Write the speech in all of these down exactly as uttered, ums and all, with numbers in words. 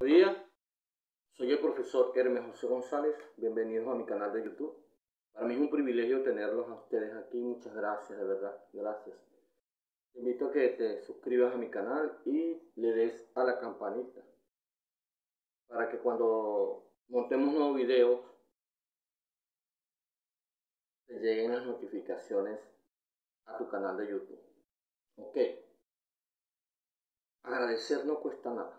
Buenos días, soy el profesor Hermes José González, bienvenidos a mi canal de YouTube. Para mí es un privilegio tenerlos a ustedes aquí, muchas gracias, de verdad, gracias. Te invito a que te suscribas a mi canal y le des a la campanita para que cuando montemos nuevos videos te lleguen las notificaciones a tu canal de YouTube. Ok, agradecer no cuesta nada.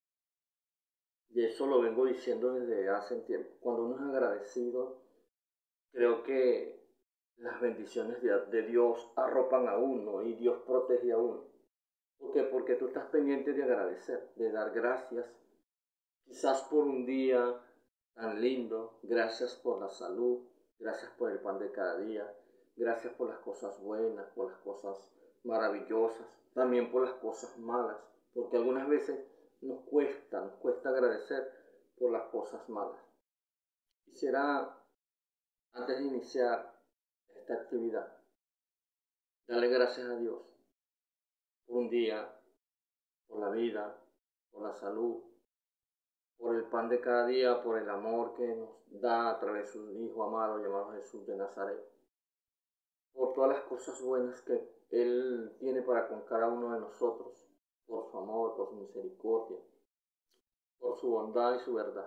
Y eso lo vengo diciendo desde hace tiempo. Cuando uno es agradecido, creo que las bendiciones de, de Dios arropan a uno y Dios protege a uno. ¿Por qué? Porque tú estás pendiente de agradecer, de dar gracias, quizás por un día tan lindo, gracias por la salud, gracias por el pan de cada día, gracias por las cosas buenas, por las cosas maravillosas, también por las cosas malas, porque algunas veces nos cuesta, nos cuesta agradecer por las cosas malas. Quisiera, antes de iniciar esta actividad, darle gracias a Dios por un día, por la vida, por la salud, por el pan de cada día, por el amor que nos da a través de su Hijo amado llamado Jesús de Nazaret, por todas las cosas buenas que Él tiene para con cada uno de nosotros, por su amor, por su misericordia, por su bondad y su verdad.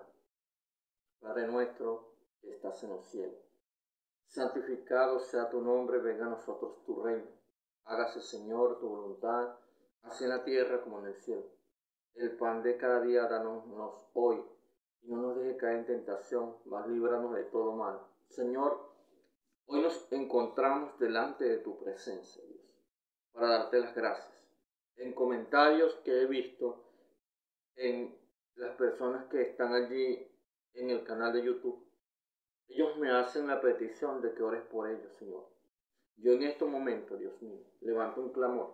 Padre nuestro que estás en los cielos, santificado sea tu nombre, venga a nosotros tu reino. Hágase, Señor, tu voluntad, así en la tierra como en el cielo. El pan de cada día danos hoy, y no nos deje caer en tentación, mas líbranos de todo mal. Señor, hoy nos encontramos delante de tu presencia, Dios, para darte las gracias. En comentarios que he visto en las personas que están allí en el canal de YouTube, ellos me hacen la petición de que ores por ellos, Señor. Yo en estos momentos, Dios mío, levanto un clamor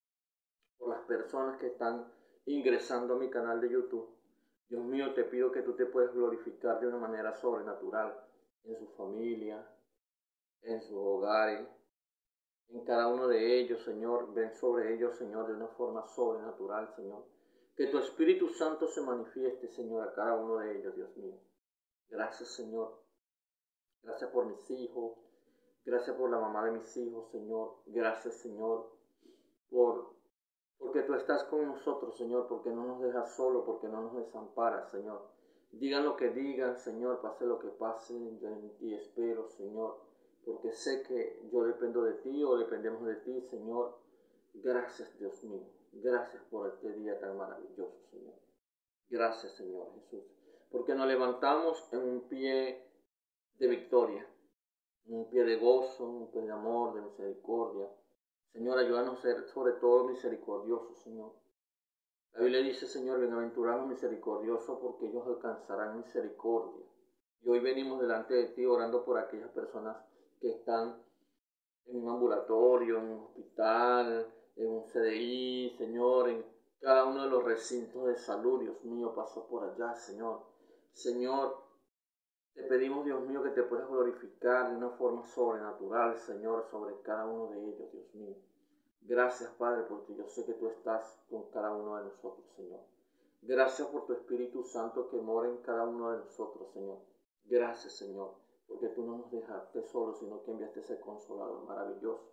por las personas que están ingresando a mi canal de YouTube. Dios mío, te pido que tú te puedas glorificar de una manera sobrenatural en su familia, en sus hogares, en cada uno de ellos, Señor. Ven sobre ellos, Señor, de una forma sobrenatural, Señor. Que tu Espíritu Santo se manifieste, Señor, a cada uno de ellos, Dios mío. Gracias, Señor. Gracias por mis hijos. Gracias por la mamá de mis hijos, Señor. Gracias, Señor, por, porque tú estás con nosotros, Señor, porque no nos dejas solos, porque no nos desamparas, Señor. Digan lo que digan, Señor, pase lo que pase, yo en ti espero, Señor, porque sé que yo dependo de ti o dependemos de ti, Señor. Gracias, Dios mío. Gracias por este día tan maravilloso, Señor. Gracias, Señor Jesús, porque nos levantamos en un pie de victoria, un pie de gozo, un pie de amor, de misericordia. Señor, ayúdanos a ser sobre todo misericordiosos, Señor. La Biblia dice, Señor, bienaventurados misericordiosos, porque ellos alcanzarán misericordia. Y hoy venimos delante de ti orando por aquellas personas que están en un ambulatorio, en un hospital, en un C D I, Señor, en cada uno de los recintos de salud. Dios mío, pasa por allá, Señor. Señor, te pedimos, Dios mío, que te puedas glorificar de una forma sobrenatural, Señor, sobre cada uno de ellos, Dios mío. Gracias, Padre, porque yo sé que tú estás con cada uno de nosotros, Señor. Gracias por tu Espíritu Santo que mora en cada uno de nosotros, Señor. Gracias, Señor, porque tú no nos dejaste solos, sino que enviaste ese consolador maravilloso.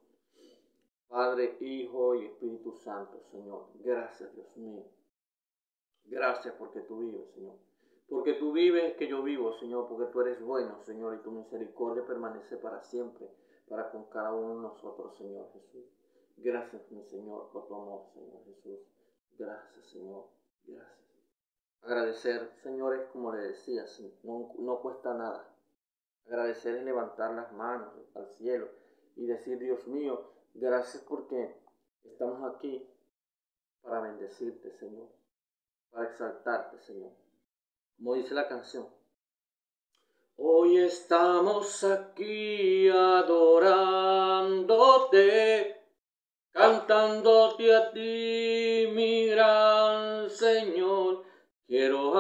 Padre, Hijo y Espíritu Santo, Señor. Gracias, Dios mío. Gracias porque tú vives, Señor. Porque tú vives que yo vivo, Señor, porque tú eres bueno, Señor, y tu misericordia permanece para siempre, para con cada uno de nosotros, Señor Jesús. Gracias, mi Señor, por tu amor, Señor Jesús. Gracias, Señor. Gracias. Agradecer, Señor, es como le decía, no, no cuesta nada. Agradecer es levantar las manos al cielo y decir, Dios mío, gracias porque estamos aquí para bendecirte, Señor, para exaltarte, Señor. Como dice la canción, hoy estamos aquí adorándote, cantándote a ti, mi gran Señor. Quiero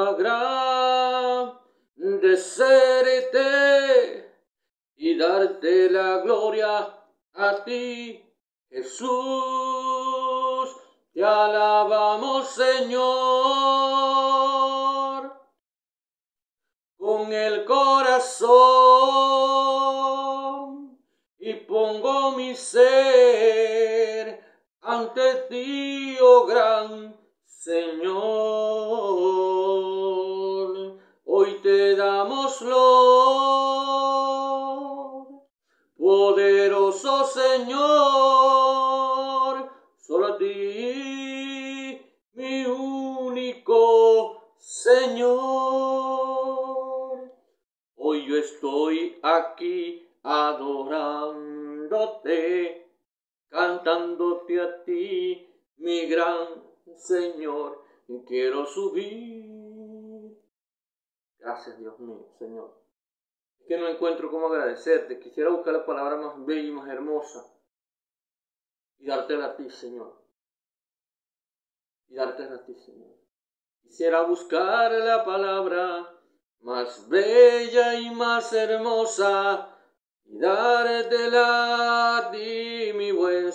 agradecerte y darte la gloria a ti, Jesús. Te alabamos, Señor. en el corazón y pongo mi ser ante ti, oh gran Señor. Hoy te damos Lord, poderoso Señor, solo a ti, mi único Señor. Hoy yo estoy aquí adorándote, cantándote a ti, mi gran Señor, y quiero subir. Gracias, Dios mío, Señor. Es que no encuentro cómo agradecerte. Quisiera buscar la palabra más bella y más hermosa y dártela a ti, Señor. Y dártela a ti, Señor. Quisiera buscar la palabra más bella y más hermosa y dártela a ti, mi buen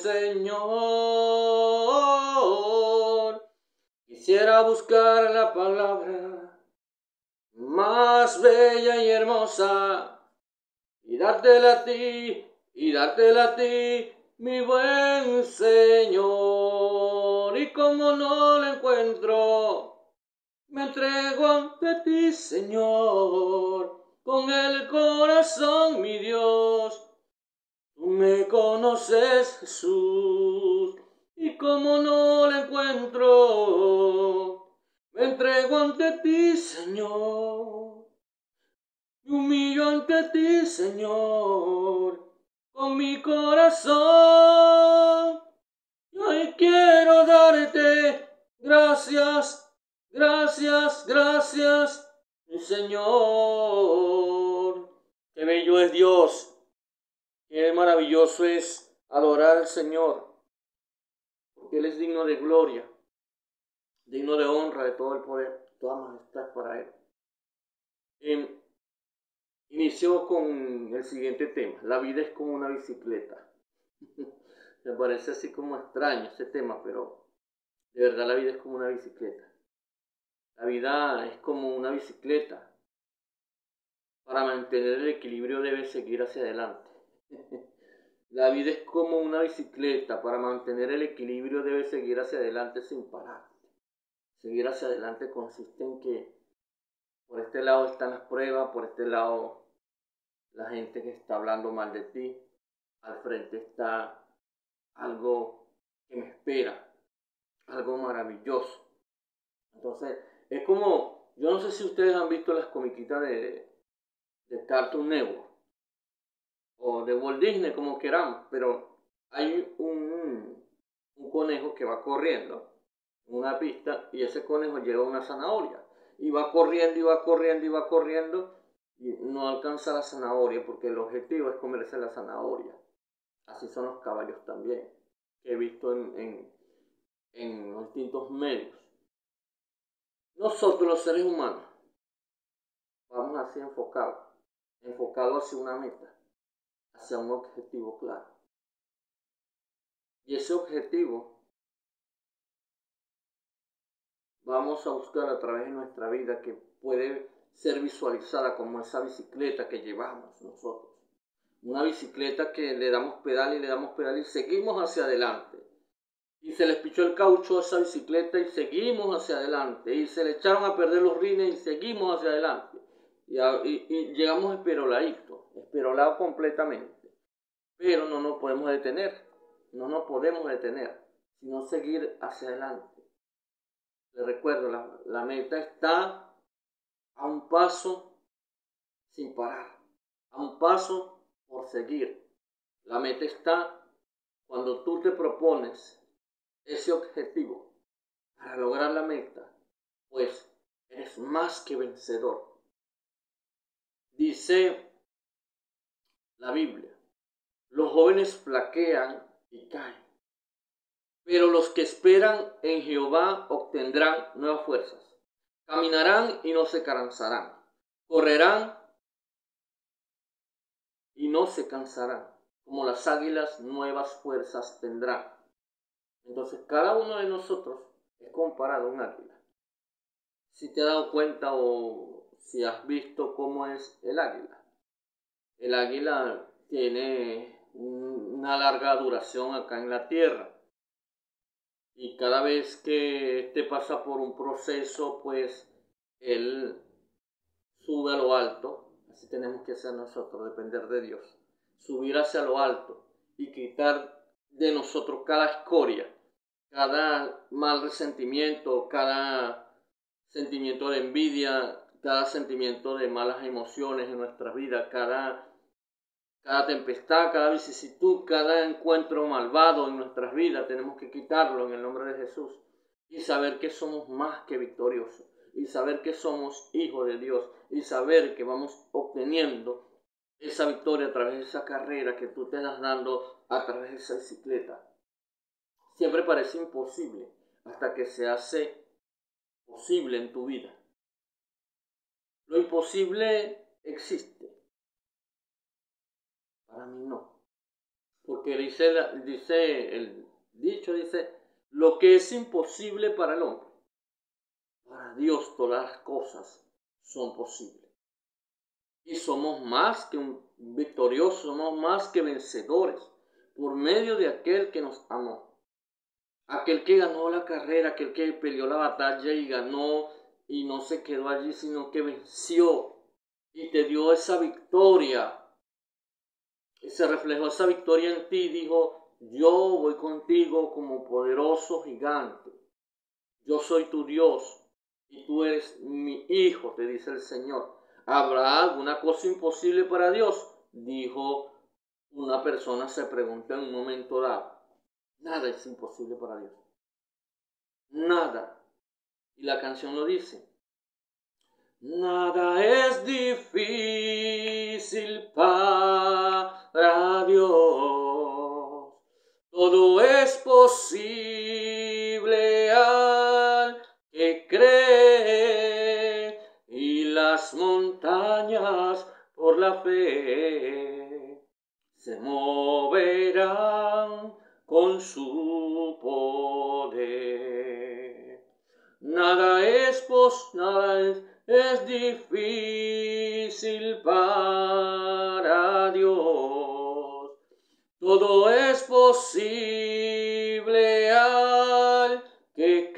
Señor. Quisiera buscar la palabra más bella y hermosa y dártela a ti, y dártela a ti, mi buen Señor. Y como no la encuentro, me entrego ante ti, Señor, con el corazón, mi Dios. Tú me conoces, Jesús, y como no la encuentro, me entrego ante ti, Señor. Me humillo ante ti, Señor, con mi corazón. Y hoy quiero darte gracias. Gracias, gracias, mi Señor. Qué bello es Dios, qué maravilloso es adorar al Señor, porque Él es digno de gloria, digno de honra, de todo el poder, toda majestad para Él. Eh, inicio con el siguiente tema. La vida es como una bicicleta. Me parece así como extraño ese tema, pero de verdad la vida es como una bicicleta. La vida es como una bicicleta. Para mantener el equilibrio debes seguir hacia adelante. La vida es como una bicicleta. Para mantener el equilibrio debes seguir hacia adelante sin parar. Seguir hacia adelante consiste en que por este lado están las pruebas, por este lado la gente que está hablando mal de ti. Al frente está algo que me espera, algo maravilloso. Entonces, es como, yo no sé si ustedes han visto las comiquitas de, de Cartoon Network o de Walt Disney, como queramos, pero hay un, un conejo que va corriendo en una pista y ese conejo lleva una zanahoria y va corriendo y va corriendo y va corriendo y no alcanza la zanahoria porque el objetivo es comerse la zanahoria. Así son los caballos también, que he visto en, en, en distintos medios. Nosotros los seres humanos vamos así enfocados, enfocados hacia una meta, hacia un objetivo claro. Y ese objetivo vamos a buscar a través de nuestra vida, que puede ser visualizada como esa bicicleta que llevamos nosotros. Una bicicleta que le damos pedal y le damos pedal y seguimos hacia adelante. Y se les pichó el caucho a esa bicicleta y seguimos hacia adelante. Y se le echaron a perder los rines y seguimos hacia adelante. Y, a, y, y llegamos esperoladitos, esperolados completamente. Pero no nos podemos detener, no nos podemos detener, sino seguir hacia adelante. Les recuerdo, la, la meta está a un paso sin parar, a un paso por seguir. La meta está cuando tú te propones ese objetivo para lograr la meta, pues eres más que vencedor. Dice la Biblia, los jóvenes flaquean y caen, pero los que esperan en Jehová obtendrán nuevas fuerzas. Caminarán y no se cansarán. Correrán y no se cansarán. Como las águilas, nuevas fuerzas tendrán. Entonces, cada uno de nosotros es comparado a un águila. Si te has dado cuenta o si has visto cómo es el águila. El águila tiene una larga duración acá en la tierra. Y cada vez que éste pasa por un proceso, pues él sube a lo alto. Así tenemos que hacer nosotros, depender de Dios. Subir hacia lo alto y quitar de nosotros cada escoria, cada mal resentimiento, cada sentimiento de envidia, cada sentimiento de malas emociones en nuestra vida, cada Cada tempestad, cada vicisitud, cada encuentro malvado en nuestras vidas, tenemos que quitarlo en el nombre de Jesús y saber que somos más que victoriosos y saber que somos hijos de Dios y saber que vamos obteniendo esa victoria a través de esa carrera que tú te estás dando a través de esa bicicleta. Siempre parece imposible hasta que se hace posible en tu vida. Lo imposible existe. Para mí no. Porque dice, dice el dicho, dice, lo que es imposible para el hombre, para Dios todas las cosas son posibles. Y somos más que un victoriosos, somos más que vencedores por medio de aquel que nos amó. Aquel que ganó la carrera, aquel que peleó la batalla y ganó y no se quedó allí, sino que venció y te dio esa victoria. Y se reflejó esa victoria en ti, dijo, yo voy contigo como poderoso gigante. Yo soy tu Dios y tú eres mi hijo, te dice el Señor. ¿Habrá alguna cosa imposible para Dios? Dijo una persona, se preguntó en un momento dado. Nada es imposible para Dios. Nada. Y la canción lo dice. Nada es difícil para Dios, todo es posible al que cree, y las montañas por la fe se moverán con su poder. Nada es pos, nada es Es difícil para Dios, todo es posible al que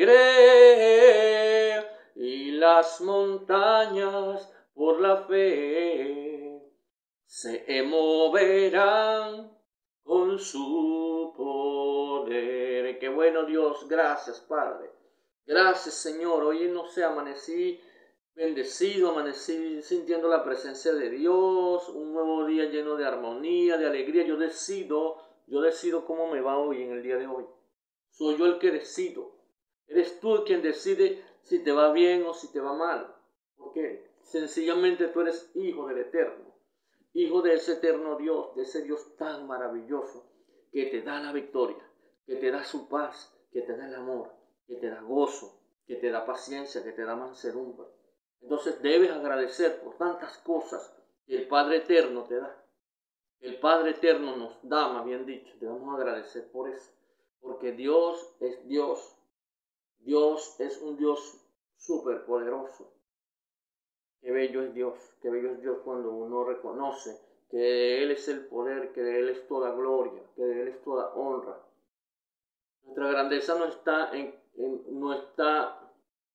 cree, y las montañas por la fe se moverán con su poder. Qué bueno, Dios, gracias, Padre. Gracias, Señor. Hoy no sé, amanecí bendecido, amanecí sintiendo la presencia de Dios, un nuevo día lleno de armonía, de alegría. Yo decido, yo decido cómo me va hoy en el día de hoy. Soy yo el que decido. Eres tú quien decide si te va bien o si te va mal. Porque sencillamente tú eres hijo del Eterno. Hijo de ese eterno Dios, de ese Dios tan maravilloso que te da la victoria, que te da su paz, que te da el amor, que te da gozo, que te da paciencia, que te da mansedumbre. Entonces debes agradecer por tantas cosas que el Padre Eterno te da. El Padre Eterno nos da, más bien dicho, debemos agradecer por eso. Porque Dios es Dios. Dios es un Dios súper poderoso. Qué bello es Dios, qué bello es Dios cuando uno reconoce que de Él es el poder, que de Él es toda gloria, que de Él es toda honra. Nuestra grandeza no está en, en, no está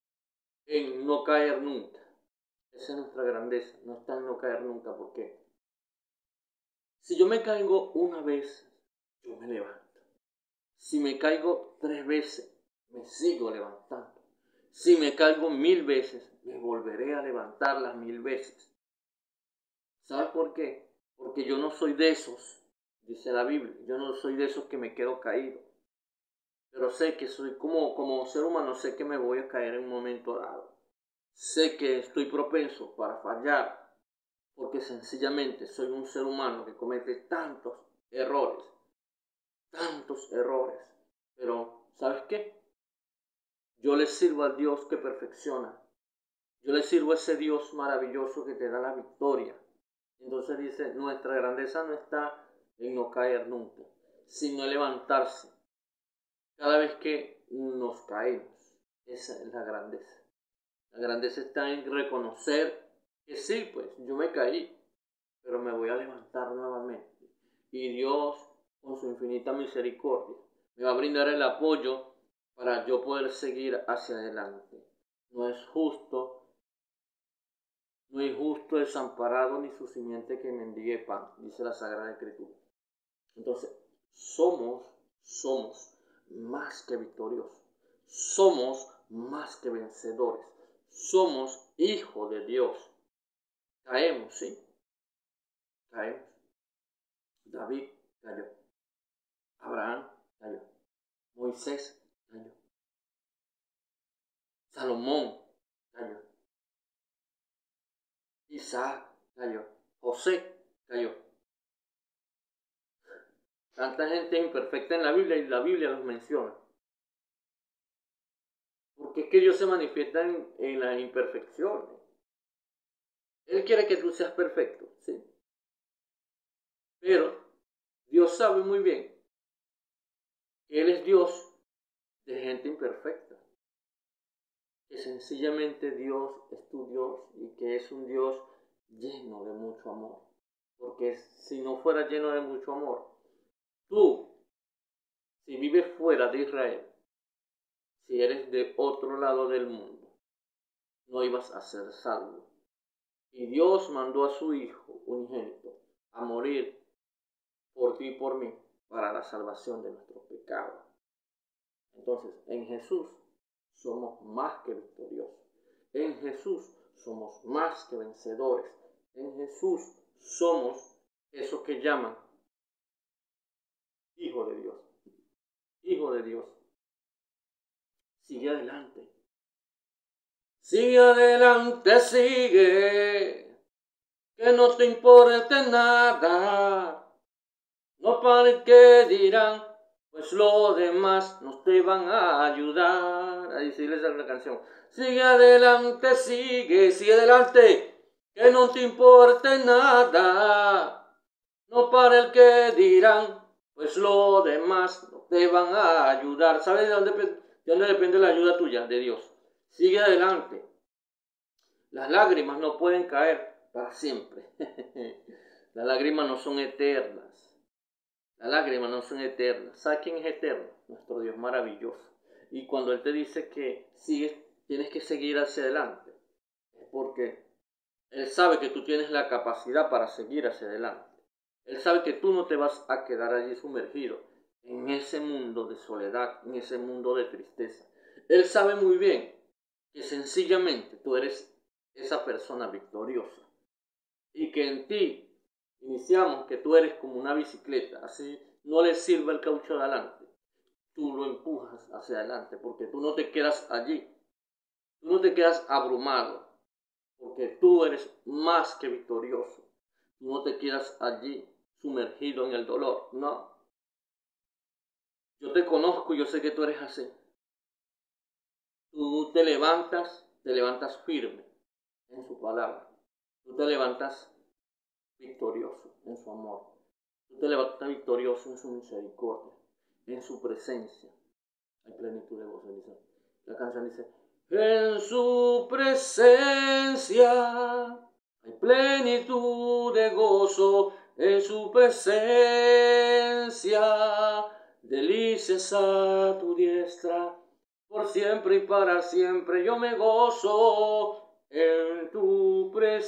en no caer nunca. Esa es nuestra grandeza, no está en no caer nunca. ¿Por qué? Si yo me caigo una vez, yo me levanto. Si me caigo tres veces, me sigo levantando. Si me caigo mil veces, me volveré a levantar las mil veces. ¿Sabes por qué? Porque yo no soy de esos, dice la Biblia, yo no soy de esos que me quedo caído. Pero sé que soy como, como ser humano, sé que me voy a caer en un momento dado. Sé que estoy propenso para fallar, porque sencillamente soy un ser humano que comete tantos errores, tantos errores. Pero, ¿sabes qué? Yo le sirvo al Dios que perfecciona. Yo le sirvo a ese Dios maravilloso que te da la victoria. Entonces dice, nuestra grandeza no está en no caer nunca, sino en levantarse cada vez que nos caemos. Esa es la grandeza. La grandeza está en reconocer que sí, pues yo me caí, pero me voy a levantar nuevamente. Y Dios, con su infinita misericordia, me va a brindar el apoyo para yo poder seguir hacia adelante. No es justo, no es justo desamparado ni su simiente que mendigue pan, dice la Sagrada Escritura. Entonces, somos, somos más que victoriosos. Somos más que vencedores. Somos hijos de Dios. Caemos, sí. Caemos. David cayó. Abraham cayó. Moisés cayó. Salomón cayó. Isaac cayó. José cayó. Tanta gente imperfecta en la Biblia y la Biblia los menciona. Porque es que Dios se manifiesta en, en las imperfecciones. Él quiere que tú seas perfecto, ¿sí? Pero Dios sabe muy bien que Él es Dios de gente imperfecta. Que sencillamente Dios es tu Dios y que es un Dios lleno de mucho amor. Porque si no fuera lleno de mucho amor, tú, si vives fuera de Israel, si eres de otro lado del mundo, no ibas a ser salvo. Y Dios mandó a su Hijo unigénito a morir por ti y por mí para la salvación de nuestros pecados. Entonces, en Jesús somos más que victoriosos. En Jesús somos más que vencedores. En Jesús somos eso que llaman hijo de Dios. Hijo de Dios. Sigue adelante. Sigue adelante, sigue. Que no te importe nada. No para el que dirán, pues lo demás no te van a ayudar. Ahí sí les da una canción. Sigue adelante, sigue, sigue adelante. Que no te importe nada. No para el que dirán, pues lo demás no te van a ayudar. ¿Sabes de dónde, de dónde depende la ayuda tuya? De Dios. Sigue adelante. Las lágrimas no pueden caer para siempre. Las lágrimas no son eternas. Las lágrimas no son eternas. ¿Sabes quién es eterno? Nuestro Dios maravilloso. Y cuando Él te dice que sigues, tienes que seguir hacia adelante, es porque Él sabe que tú tienes la capacidad para seguir hacia adelante. Él sabe que tú no te vas a quedar allí sumergido en ese mundo de soledad, en ese mundo de tristeza. Él sabe muy bien que sencillamente tú eres esa persona victoriosa y que en ti iniciamos que tú eres como una bicicleta, así no le sirva el caucho de adelante, tú lo empujas hacia adelante porque tú no te quedas allí, tú no te quedas abrumado porque tú eres más que victorioso, tú no te quedas allí sumergido en el dolor, no. Yo te conozco y yo sé que tú eres así. Tú te levantas, te levantas firme en su palabra. Tú te levantas victorioso en su amor. Tú te levantas victorioso en su misericordia, en su presencia. Hay plenitud de gozo. La canción dice, en su presencia hay plenitud de gozo, en su presencia delicias a tu diestra, por siempre y para siempre yo me gozo en tu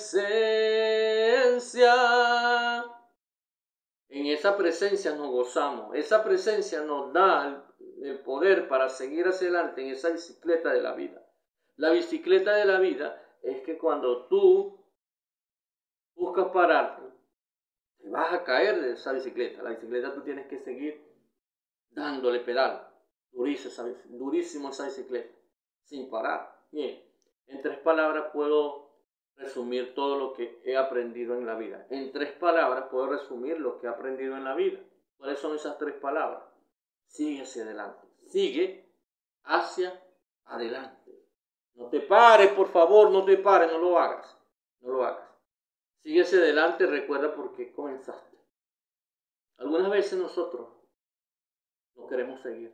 presencia. En esa presencia nos gozamos, esa presencia nos da el poder para seguir hacia adelante en esa bicicleta de la vida. La bicicleta de la vida es que cuando tú buscas pararte, te vas a caer de esa bicicleta. La bicicleta tú tienes que seguir dándole pedal, durísimo esa, durísimo esa bicicleta, sin parar. Bien, en tres palabras puedo resumir todo lo que he aprendido en la vida. En tres palabras puedo resumir lo que he aprendido en la vida. ¿Cuáles son esas tres palabras? Sigue hacia adelante. Sigue hacia adelante. No te pares, por favor, no te pares, no lo hagas. No lo hagas. Sigue hacia adelante, recuerda por qué comenzaste. Algunas veces nosotros no queremos seguir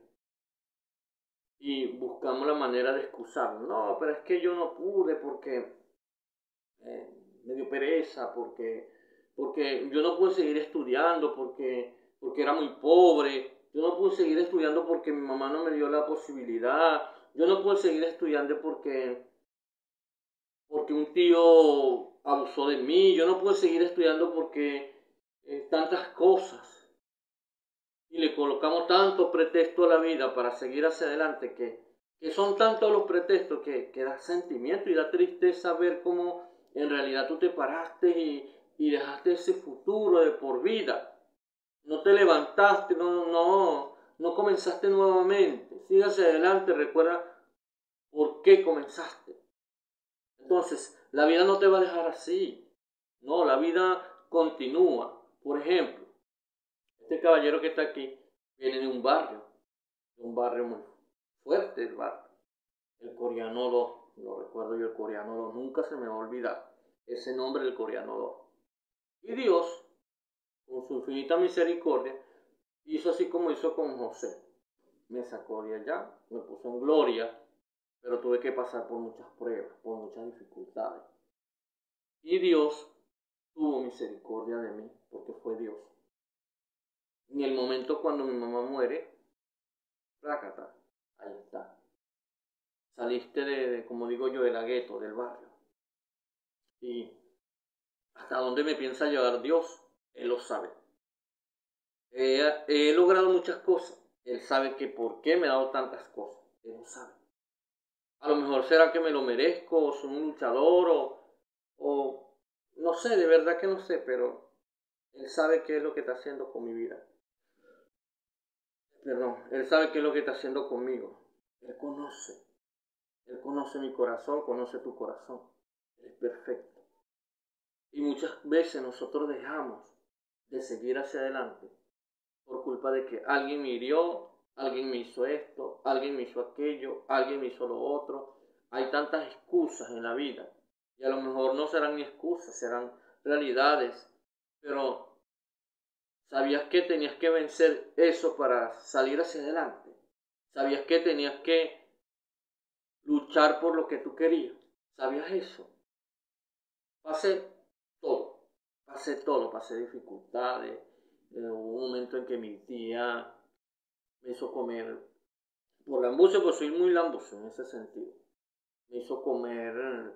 y buscamos la manera de excusarnos. No, pero es que yo no pude porque eh, me dio pereza, porque, porque yo no pude seguir estudiando, porque, porque era muy pobre. Yo no pude seguir estudiando porque mi mamá no me dio la posibilidad. Yo no pude seguir estudiando porque, porque un tío abusó de mí. Yo no pude seguir estudiando porque eh, tantas cosas. Y le colocamos tantos pretextos a la vida para seguir hacia adelante que, que son tantos los pretextos que, que da sentimiento y da tristeza ver cómo en realidad tú te paraste y, y dejaste ese futuro de por vida. No te levantaste, no, no, no comenzaste nuevamente. Sigue hacia adelante, recuerda por qué comenzaste. Entonces, la vida no te va a dejar así. No, la vida continúa. Por ejemplo, este caballero que está aquí viene de un barrio, de un barrio muy fuerte, el barrio. El coreano dos, lo recuerdo yo, el coreano dos, nunca se me va a olvidar ese nombre, el coreano dos. Y Dios, con su infinita misericordia, hizo así como hizo con José. Me sacó de allá, me puso en gloria, pero tuve que pasar por muchas pruebas, por muchas dificultades. Y Dios tuvo misericordia de mí, porque fue Dios. En el momento cuando mi mamá muere, rácata, ahí está. Saliste de, de, como digo yo, de la gueto, del barrio. Y hasta dónde me piensa llevar Dios, Él lo sabe. He, he logrado muchas cosas. Él sabe que por qué me ha dado tantas cosas. Él lo sabe. A lo mejor será que me lo merezco, o soy un luchador, o, o no sé, de verdad que no sé, pero Él sabe qué es lo que está haciendo con mi vida. Perdón, Él sabe qué es lo que está haciendo conmigo. Él conoce. Él conoce mi corazón, conoce tu corazón. Él es perfecto. Y muchas veces nosotros dejamos de seguir hacia adelante por culpa de que alguien me hirió, alguien me hizo esto, alguien me hizo aquello, alguien me hizo lo otro. Hay tantas excusas en la vida y a lo mejor no serán ni excusas, serán realidades, pero ¿sabías que tenías que vencer eso para salir hacia adelante? ¿Sabías que tenías que luchar por lo que tú querías? ¿Sabías eso? Pasé todo, pasé todo, pasé dificultades. Eh, hubo un momento en que mi tía me hizo comer, por lambucio, pues soy muy lambucio en ese sentido. Me hizo comer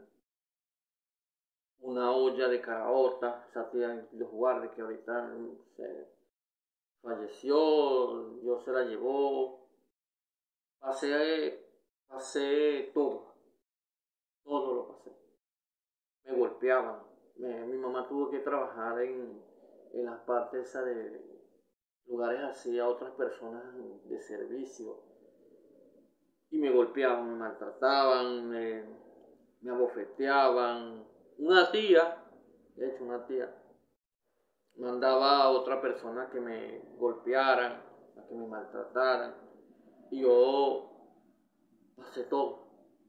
una olla de caraota, esa tía de los guardias que ahorita se falleció, Dios se la llevó. Pasé, pasé todo, todo lo pasé. Me golpeaban. Me, mi mamá tuvo que trabajar en, en las partes esa de lugares así a otras personas de servicio. Y me golpeaban, me maltrataban, me, me abofeteaban. Una tía, de hecho una tía, mandaba a otra persona que me golpearan, a que me maltrataran. Y yo pasé todo.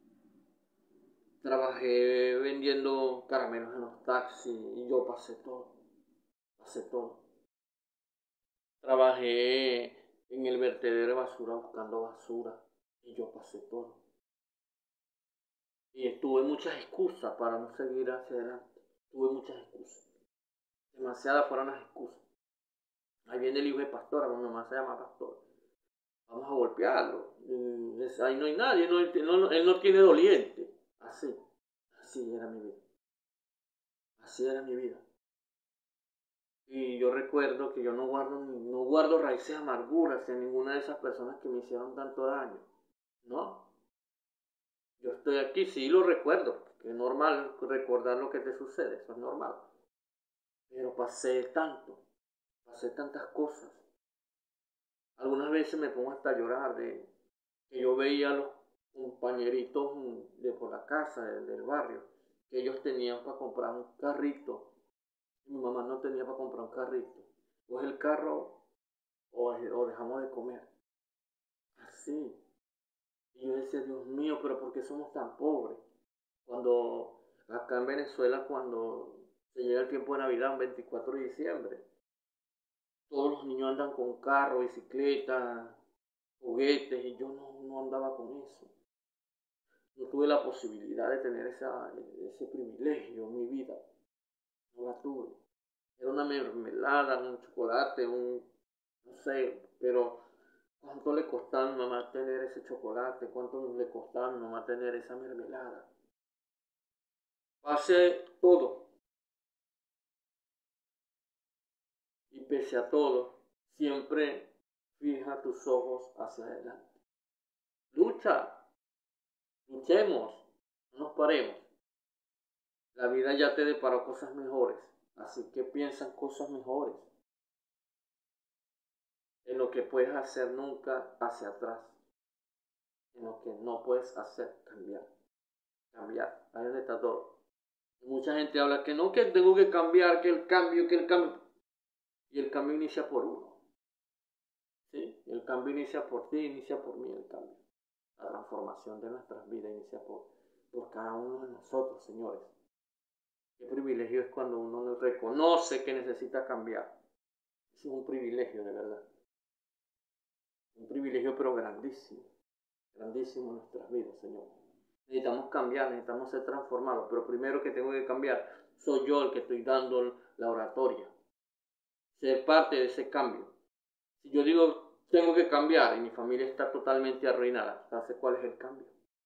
Trabajé vendiendo caramelos en los taxis y yo pasé todo. Pasé todo. Trabajé en el vertedero de basura buscando basura y yo pasé todo. Y tuve muchas excusas para no seguir hacia adelante. Tuve muchas excusas. Demasiadas fueron las excusas. Ahí viene el hijo de pastora, mi mamá se llama pastor. Vamos a golpearlo. Ahí no hay nadie, no, no, él no tiene doliente. Así, así era mi vida. Así era mi vida. Y yo recuerdo que yo no guardo, no guardo raíces de amargura hacia ninguna de esas personas que me hicieron tanto daño. No. Yo estoy aquí, sí lo recuerdo, que es normal recordar lo que te sucede, eso es normal. Pero pasé tanto, pasé tantas cosas. Algunas veces me pongo hasta a llorar de que yo veía a los compañeritos de por la casa, del, del barrio, que ellos tenían para comprar un carrito. Y mi mamá no tenía para comprar un carrito. O es el carro o, o dejamos de comer. Así. Y yo decía, Dios mío, pero ¿por qué somos tan pobres? Cuando acá en Venezuela, cuando se llega el tiempo de Navidad, un veinticuatro de diciembre, todos los niños andan con carro, bicicleta, juguetes, y yo no, no andaba con eso. No tuve la posibilidad de tener esa, ese privilegio en mi vida. no la tuve. Era una mermelada, un chocolate, un, no sé, pero ¿cuánto le costaba a mi mamá tener ese chocolate? ¿Cuánto le costaba a mi mamá tener esa mermelada? Pasé todo, y pese a todo, siempre fija tus ojos hacia adelante. Lucha, luchemos, no nos paremos. La vida ya te deparó cosas mejores, así que piensa en cosas mejores, en lo que puedes hacer nunca hacia atrás, en lo que no puedes hacer, cambiar, cambiar, ahí donde está todo. Y mucha gente habla que no, que tengo que cambiar, que el cambio, que el cambio, y el cambio inicia por uno, ¿sí? El cambio inicia por ti, inicia por mí el cambio. La transformación de nuestras vidas inicia por, por cada uno de nosotros, señores. Qué privilegio es cuando uno reconoce que necesita cambiar. Eso es un privilegio, de verdad. Un privilegio, pero grandísimo. Grandísimo en nuestras vidas, Señor. Necesitamos cambiar, necesitamos ser transformados. Pero primero que tengo que cambiar, soy yo el que estoy dando la oratoria. Ser parte de ese cambio. Si yo digo, tengo que cambiar y mi familia está totalmente arruinada, entonces ¿cuál es el cambio?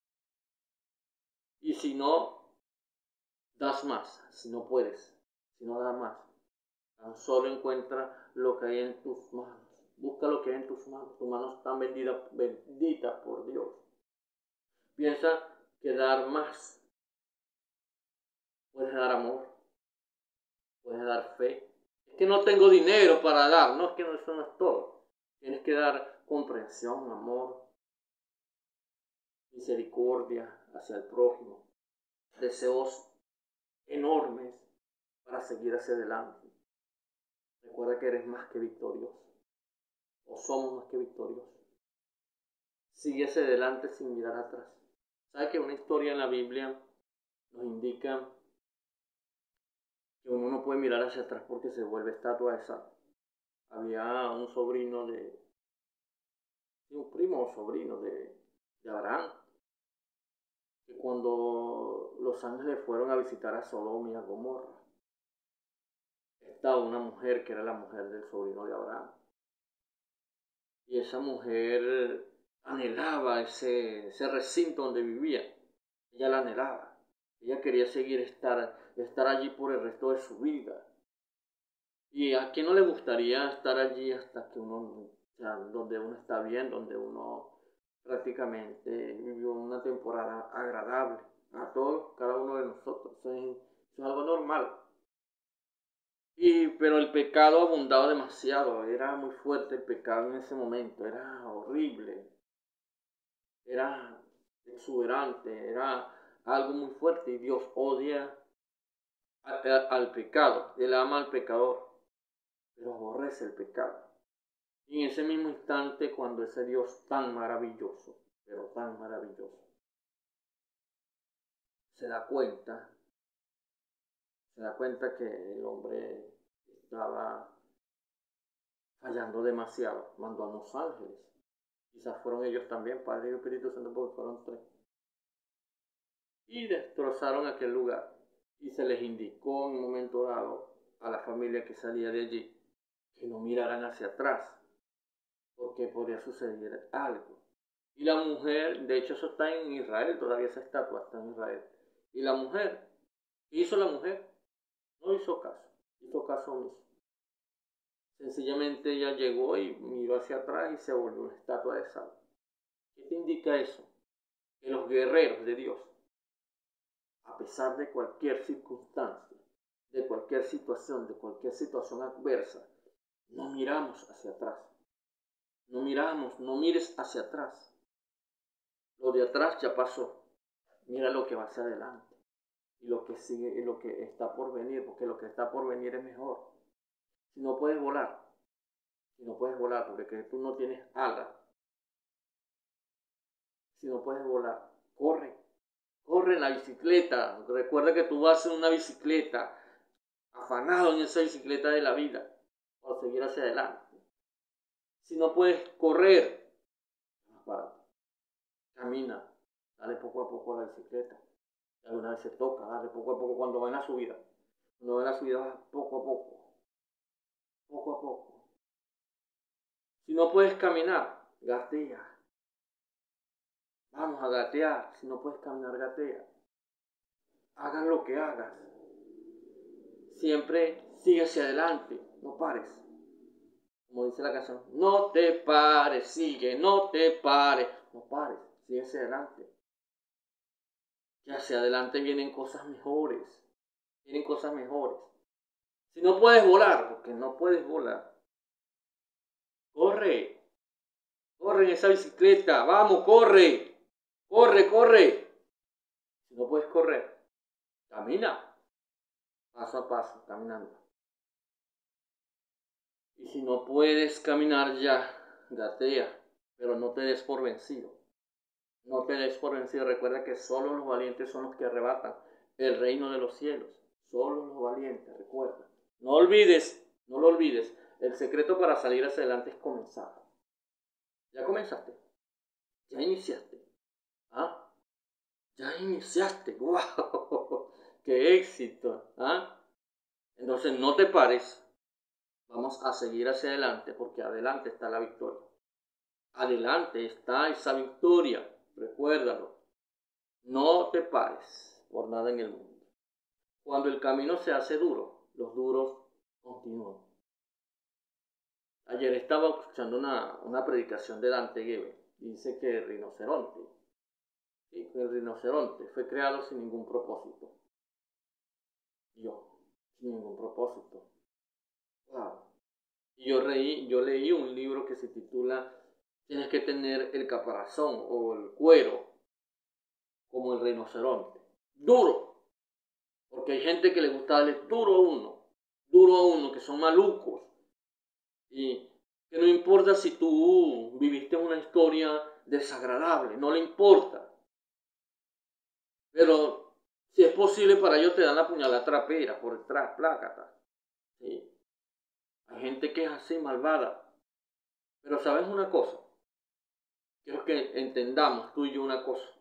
Y si no, das más, si no puedes, si no das más, tan solo encuentra lo que hay en tus manos. Busca lo que hay en tus manos. Tus manos están benditas, benditas por Dios. Piensa que dar más. Puedes dar amor. Puedes dar fe. Es que no tengo dinero para dar. No, es que no, eso no es todo. Tienes que dar comprensión, amor, misericordia hacia el prójimo. Deseos enormes para seguir hacia adelante. Recuerda que eres más que victorioso. O somos más que victoriosos. Sigue hacia adelante sin mirar atrás. ¿Sabe que una historia en la Biblia nos indica que uno no puede mirar hacia atrás porque se vuelve estatua de sal? Había un sobrino de, un primo o sobrino de, de Abraham, que cuando los ángeles fueron a visitar a Sodoma y a Gomorra, estaba una mujer que era la mujer del sobrino de Abraham. Y esa mujer anhelaba ese, ese recinto donde vivía. Ella la anhelaba. Ella quería seguir estar, estar allí por el resto de su vida. ¿Y a quién no le gustaría estar allí hasta que uno, o sea, donde uno está bien, donde uno prácticamente vivió una temporada agradable? A todos, cada uno de nosotros. Eso es, eso es algo normal. Y, pero el pecado abundaba demasiado, era muy fuerte el pecado en ese momento, era horrible, era exuberante, era algo muy fuerte y Dios odia a, a, al pecado, Él ama al pecador, pero aborrece el pecado. Y en ese mismo instante, cuando ese Dios tan maravilloso, pero tan maravilloso, se da cuenta, se da cuenta que el hombre estaba fallando demasiado, mandó a los ángeles. Quizás fueron ellos también, Padre y Espíritu Santo, porque fueron tres. Y destrozaron aquel lugar. Y se les indicó en un momento dado a la familia que salía de allí que no miraran hacia atrás, porque podría suceder algo. Y la mujer, de hecho eso está en Israel, todavía esa estatua está en Israel. Y la mujer, ¿qué hizo la mujer? No hizo caso, hizo caso omiso. Sencillamente ella llegó y miró hacia atrás y se volvió una estatua de sal. ¿Qué te indica eso? Que los guerreros de Dios, a pesar de cualquier circunstancia, de cualquier situación, de cualquier situación adversa, no miramos hacia atrás. No miramos, no mires hacia atrás. Lo de atrás ya pasó. Mira lo que va hacia adelante. Y lo que sigue y lo que está por venir, porque lo que está por venir es mejor. Si no puedes volar, si no puedes volar, porque que tú no tienes alas, si no puedes volar, corre. Corre en la bicicleta. Recuerda que tú vas en una bicicleta, afanado en esa bicicleta de la vida, para seguir hacia adelante. Si no puedes correr, párate. Camina, dale poco a poco a la bicicleta. Alguna vez se toca, dale poco a poco cuando va en la subida. Uno ve la subida poco a poco, poco a poco. Si no puedes caminar, gatea. Vamos a gatear. Si no puedes caminar, gatea. Hagas lo que hagas. Siempre sigue hacia adelante, no pares. Como dice la canción, no te pares, sigue, no te pares. No pares, sigue hacia adelante. Que hacia adelante vienen cosas mejores. Vienen cosas mejores. Si no puedes volar, porque no puedes volar, corre. Corre en esa bicicleta, vamos, corre. Corre, corre. Si no puedes correr, camina. Paso a paso, caminando. Y si no puedes caminar ya, gatea, pero no te des por vencido. No te des por vencido. Recuerda que solo los valientes son los que arrebatan el reino de los cielos. Solo los valientes, recuerda. No olvides, no lo olvides. El secreto para salir hacia adelante es comenzar. Ya comenzaste. Ya iniciaste. ¿Ah? Ya iniciaste. ¡Wow! ¡Qué éxito! ¿Ah? Entonces no te pares. Vamos a seguir hacia adelante porque adelante está la victoria. Adelante está esa victoria. Recuérdalo. No te pares por nada en el mundo. Cuando el camino se hace duro, los duros continúan. Ayer estaba escuchando una, una predicación de Dante Gebel. Dice que el rinoceronte, ¿sí? que el rinoceronte fue creado sin ningún propósito. Yo, sin ningún propósito. Wow. Y yo, reí, yo leí un libro que se titula Tienes que tener el caparazón o el cuero como el rinoceronte. Duro. Porque hay gente que le gusta darle duro a uno. Duro a uno, que son malucos. Y que no importa si tú viviste una historia desagradable. No le importa. Pero si es posible para ellos te dan la puñalada trapera por detrás, plácata. ¿Sí? Hay gente que es así, malvada. Pero ¿sabes una cosa? Quiero que entendamos tú y yo una cosa.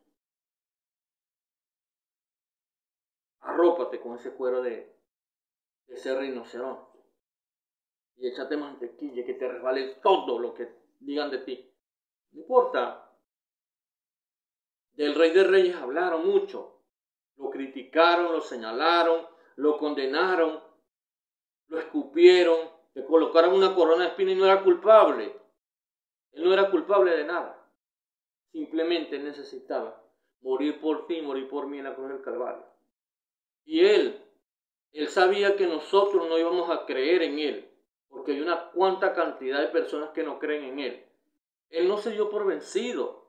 Arrópate con ese cuero de, de ese rinoceronte. Y échate mantequilla, que te resbale todo lo que digan de ti. No importa. Del Rey de Reyes hablaron mucho. Lo criticaron, lo señalaron, lo condenaron, lo escupieron, le colocaron una corona de espinas y no era culpable. Él no era culpable de nada. Simplemente necesitaba morir por ti, morir por mí en la cruz del Calvario. Y él, él sabía que nosotros no íbamos a creer en él, porque hay una cuanta cantidad de personas que no creen en él. Él no se dio por vencido.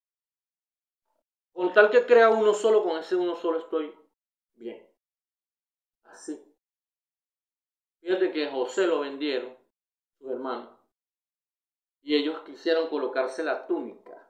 Con tal que crea uno solo, con ese uno solo estoy bien. Así. Fíjate que José lo vendieron, sus hermanos, y ellos quisieron colocarse la túnica.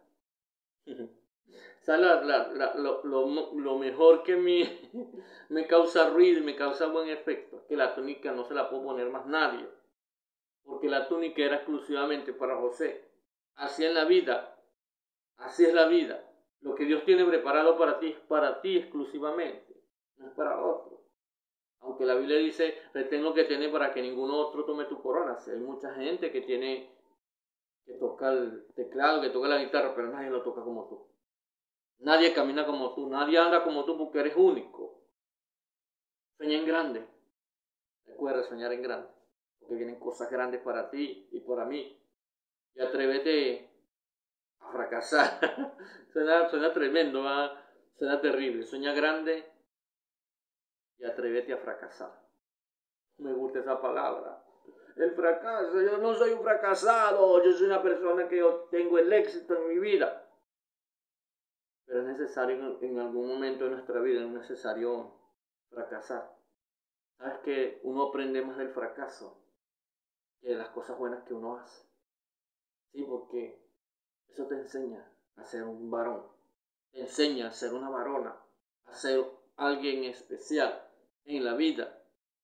O sea, la, la, la, lo, lo, lo mejor que me, me causa ruido y me causa buen efecto es que la túnica no se la puede poner más nadie, porque la túnica era exclusivamente para José. Así es la vida, así es la vida. Lo que Dios tiene preparado para ti es para ti exclusivamente, no es para otro. Aunque la Biblia dice, retén lo que tiene para que ningún otro tome tu corona. Si hay mucha gente que tiene, que toca el teclado, que toca la guitarra, pero nadie lo toca como tú. Nadie camina como tú, nadie anda como tú porque eres único. Sueña en grande. Recuerda soñar en grande, porque vienen cosas grandes para ti y para mí. Y atrévete a fracasar. suena, suena tremendo, ¿eh? Suena terrible. Sueña grande y atrévete a fracasar. Me gusta esa palabra. El fracaso, yo no soy un fracasado, yo soy una persona que yo tengo el éxito en mi vida. Pero es necesario en algún momento de nuestra vida, es necesario fracasar. Sabes que uno aprende más del fracaso que de las cosas buenas que uno hace. Sí, porque eso te enseña a ser un varón, te enseña a ser una varona, a ser alguien especial en la vida.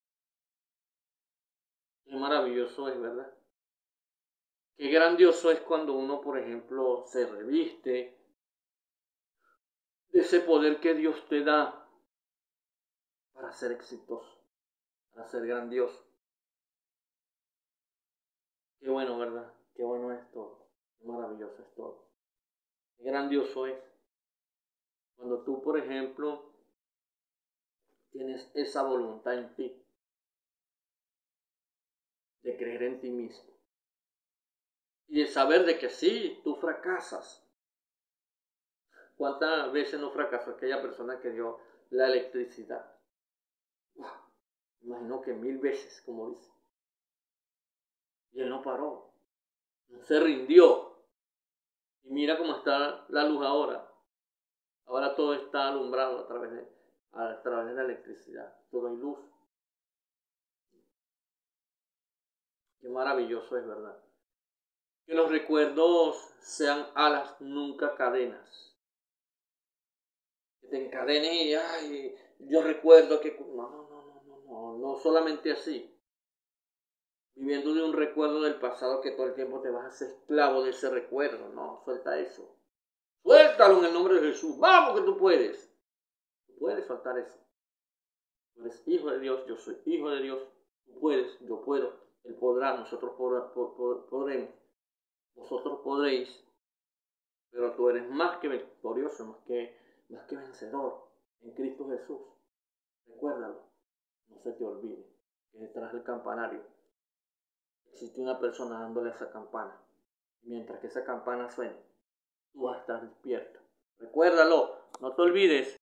Qué maravilloso es, ¿verdad? Qué grandioso es cuando uno, por ejemplo, se reviste de ese poder que Dios te da para ser exitoso. para ser grandioso. Qué bueno, ¿verdad? Qué bueno es todo. Qué maravilloso es todo. Qué grandioso es. Cuando tú, por ejemplo, tienes esa voluntad en ti de creer en ti mismo y de saber de que sí, tú fracasas. ¿Cuántas veces no fracasó aquella persona que dio la electricidad? Wow, imagino que mil veces, como dice. Y él no paró, no se rindió. Y mira cómo está la luz ahora. Ahora todo está alumbrado a través de, a través de la electricidad. Todo hay luz. Qué maravilloso es, ¿verdad? Que los recuerdos sean alas, nunca cadenas. Que te encadenen y, ay, yo recuerdo que... No, no, no, no, no, no, no solamente así. Viviendo de un recuerdo del pasado que todo el tiempo te vas a hacer esclavo de ese recuerdo. No, suelta eso. Suéltalo en el nombre de Jesús. Vamos que tú puedes. Tú puedes soltar eso. Tú eres hijo de Dios, yo soy hijo de Dios. Tú puedes, yo puedo. Él podrá, nosotros podrá, pod, pod, podremos. Vosotros podréis. Pero tú eres más que victorioso, más que, más que vencedor en Cristo Jesús. Recuérdalo. No se te olvide que detrás del campanario existe una persona dándole esa campana. Mientras que esa campana suene, tú vas a estar despierto. Recuérdalo, no te olvides.